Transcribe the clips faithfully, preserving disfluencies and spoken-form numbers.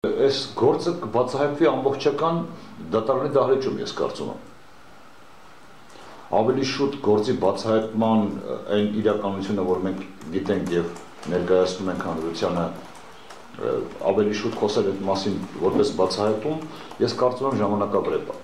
Այս գործը բացահայտվի ամբողջական դատարանի դահլիճում, ես կարծում եմ։ Ավելի շուտ գործի բացահայտման այն իրականությունը, որ մենք գիտենք եւ ներկայացնում ենք հանրությանը, ավելի շուտ խոսել այդ մասին որպես բացահայտում, ես կարծում եմ ժամանակապրեպ է։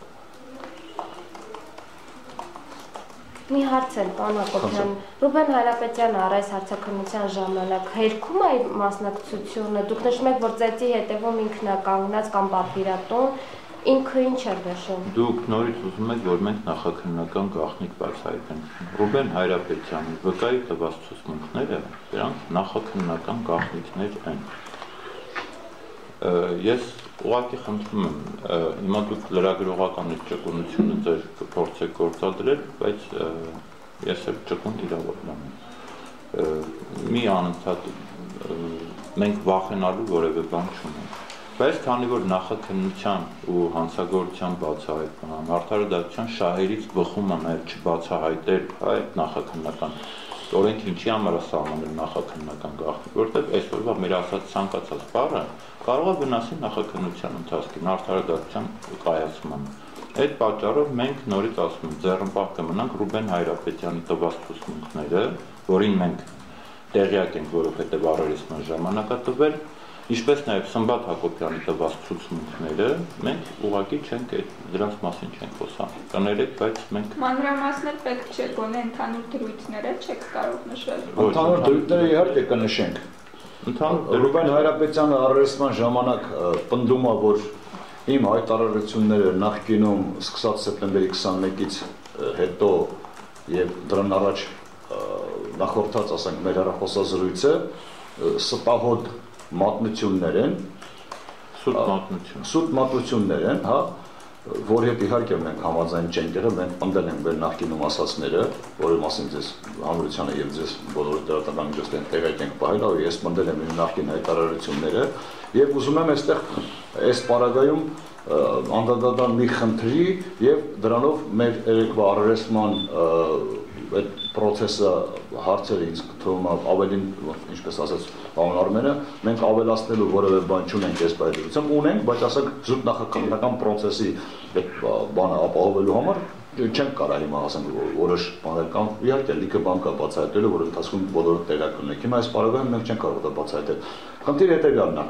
Մի հարց էլ, պարոն Հակոբյան, Ռուբեն Հայրապետյանը առ այս հարցաքննության ժամանակ հերքում է իր մասնակցությունը, դուք նշում եք, որ ծեծի հետևում ինքն է կանգնած կամ պատվիրատուն, ինքը ինչ էր նշում։ Դուք նորից ուզում եք, որ մենք նախաքննական գաղտնիք բացահայտենք։ Ռուբեն Հայրապետյանի վկայի տված ցուցմունքները, դրանք նախաքննական գաղտնիքներ են։ Ես ուղղակի խնդրում եմ, հիմա դուք լրագրողական ճկունությունը ձեր կփորձեք գործադրել, բայց ես էլ ճկուն իրավաբան եմ։ Մի անընդհատ մենք վախենալու որևէ բան չունենք։ Բայց քանի որ նախաքննության ու հանցագործության բացահայտման, արդարադատության շահերից բխում է նաև չբացահայտել այդ նախաքննական օրենքը ինչի համար է սահմանել նախաքննական գաղտնիք, որտեղ այսօրվա մեր ասած ցանկացած բառը կարող է վնասի նախաքննության ընթացքին, արդարադատության կայացմանը։ Այդ պատճառով մենք նորից ասում ենք, ձեռնպահ կմնանք Ռուբեն Հայրապետյանի տված ցուցմունքները, որին մենք տեղյակ ենք, որովհետև առերեսման ժամանակ է տվել, ինչպես նաև Սմբատ Հակոբյանի տված ցուցմունքները, մենք ուղղակի չենք դրանց մասին չենք խոսանում։ Կներեք, բայց մենք մանրամասներ պետք չէ, գոնե ընդհանուր դրույթները չեք կարող նշել։ Ընդհանուր դրույթները իհարկե կնշենք։ Ռուբեն Հայրապետյանը առերեսման ժամանակ պնդում է, որ իմ հայտարարությունները նախկինում սկսած սեպտեմբերի քսանմեկից հետո եւ դրան առաջ նախորդած, ասենք, մեր հեռախոսազրույցը ստահոդ մատնություններ են, սուտ մատնություն, սուտ մատնություններ են, հա, որ հետ իհարկե մենք համաձայն չենք եղել, մենք պնդել ենք մեր նախկինում ասածները, որի մասին ձեզ հանրությանը եւ ձեզ բոլոր դերատական միջոցներն տեղյակ ենք պահել, ու ես պնդել եմ իմ նախկին հայտարարությունները եւ ուզում եմ այստեղ այս պարագայում անդադադան մի խնդրի եւ դրանով մեր երեկվա առերեսման այդ process-ը հարցերը ինձ թվում է ավելին, ինչպես ասաց պարոն Արմենը, մենք ավելացնելու որևէ բան չունենք այս բայդրությամբ, ունենք, բայց ասենք զուտ նախաքննական process-ի այդ բանը ապահովելու համար չենք կարող հիմա ասենք որոշ բաներ կան, իհարկե լիքը բան կա բացահայտելու, որ ընթացքում բոլորը տեղյակ ունենք։ Հիմա այս պարագայում մենք չենք կարող դա բացահայտել։ Խնդիրը հետևյալն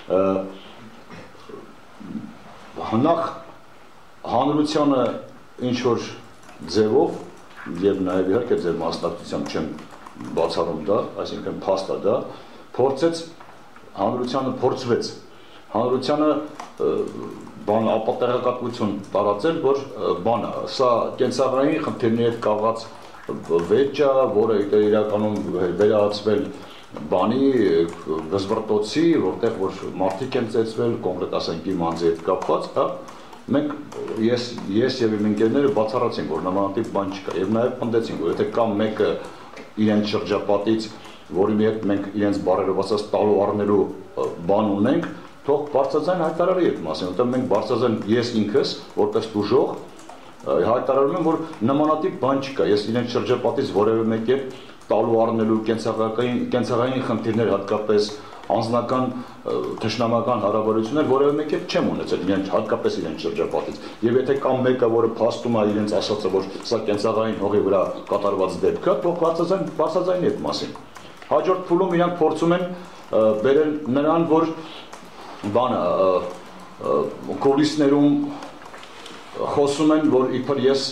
է։ Նախ հանրությանը ինչ որ ձևով եւ նաեւ իհարկե ձեր մասնակցությամբ չեմ բացառում դա, այսինքն փաստա դա, փորձեց հանրությանը փորձվեց հանրությանը բան ապատեղեկատվություն տարածել, որ բանը սա կենցաղային խնդիրների հետ կապված վեճ է, որը իրականում վերահացվել բանի գզբրտոցի, որտեղ որ մարդիկ են ծեծվել, կոնկրետ ասենք իմ անձի հետ կապված, հա, մենք ես ես եւ իմ ընկերները բացառացինք, որ նմանատիպ բան չկա եւ նաեւ պնդեցինք, որ եթե կա մեկը իրենց շրջապատից, որի հետ մենք իրենց բարերով ասած տալու առնելու բան ունենք, թող բարձրաձայն հայտարարի այդ մասին, որտեղ մենք բարձրաձայն ես ինքս որպես դուժող հայտարարում եմ, որ նմանատիպ բան չկա, ես իրենց շրջապատից որևէ մեկը տալու առնելու կենցաղային կենցաղային խնդիրներ, հատկապես անձնական թշնամական հարաբերություններ որևէ մեկը չեմ ունեցել իրենց հատկապես իրենց շրջապատից եւ եթե կա մեկը որը փաստում է իրենց ասածը որ սա կենցաղային հողի վրա կատարված դեպք է թող բարձրաձայն բարձրաձայնի այդ մասին հաջորդ փուլում իրանք փորձում են բերել նրան որ բանը կուլիսներում խոսում են որ իբր ես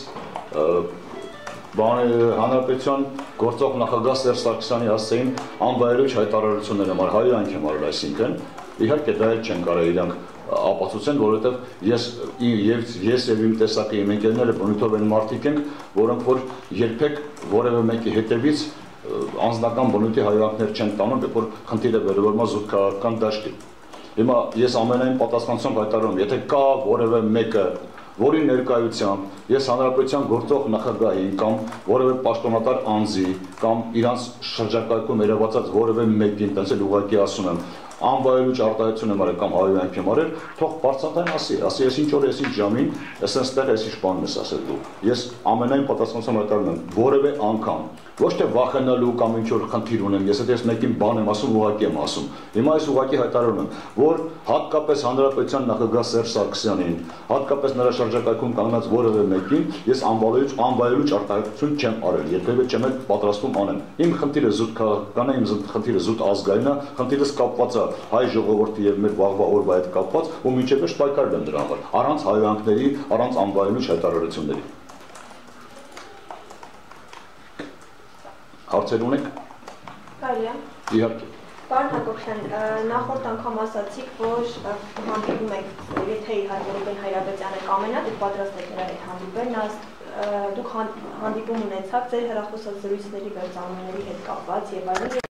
հանրապետության գործող նախագահ Սերժ Սարգսյանի հասցեին անվայելուչ հայտարարություններ եմ արել, հայրանք եմ արել, այսինքն իհարկե դա էլ չեն կարող իրանք ապացուցեն, որովհետև ես եւ ես եւ իմ տեսակի իմ ընկերները բնույթով են մարդիկ ենք, որոնք որ երբեք որևէ մեկի հետևից անձնական բնույթի հայրանքներ չեն տանում, երբ որ խնդիրը վերաբերում է զուտ քաղաքական դաշտին։ Հիմա ես ամենայն պատասխանությամբ հայտարարում, եթե կա որևէ մեկը որի ներկայությամբ ես հանրապետության գործող նախագահին կամ որևէ պաշտոնատար անձի կամ իրանց շրջակայքում երևացած որևէ մեկին տենցել ուղղակի ասում եմ անվայելուչ արտահայտություն եմ արել կամ հայրանք եմ արել, թող բարձրացնեն ասի, ասի ես ինչ օր ես ինչ ժամին, ես այնտեղ ես ինչ բանն ես ասել դու։ Ես ամենայն պատասխանությամբ հայտարարում եմ, որևէ անգամ Ոչ թե վախենալու կամ ինչ-որ խնդիր ունեմ, ես այդպես մեկին բան եմ ասում, ուղղակի եմ ասում։ Հիմա ես ուղղակի հայտարարում եմ, որ հատկապես Հանրապետության նախագահ Սերժ Սարգսյանին, հատկապես նրա շրջակայքում կանգնած որևէ մեկին ես անվայելուչ անվայելուչ արտահայտություն չեմ արել, երբևէ չեմ էլ պատրաստվում անեմ։ Իմ խնդիրը զուտ քաղաքական է, իմ խնդիրը զուտ ազգային է, խնդիրս կապված է հայ ժողովրդի եւ մեր վաղվա օրվա հետ կապված, ու մինչեւ վերջ պայքարել եմ դրա համար, առանց հայհոյանքների, առանց անվայելուչ հայտարարությունների։ Հարցեր ունեք։ Կարելի է։ Իհարկե։ Պարոն Հակոբյան, նախորդ անգամ ասացիք, որ հանդիպում եք, եթե իհարկե Ռուբեն Հայրապետյանը կամենա, դուք պատրաստ եք նրա հետ հանդիպել, դուք հանդիպում ունեցաք ձեր հեռախոսազրույցների վերծանումների հետ կապված եւ այլն։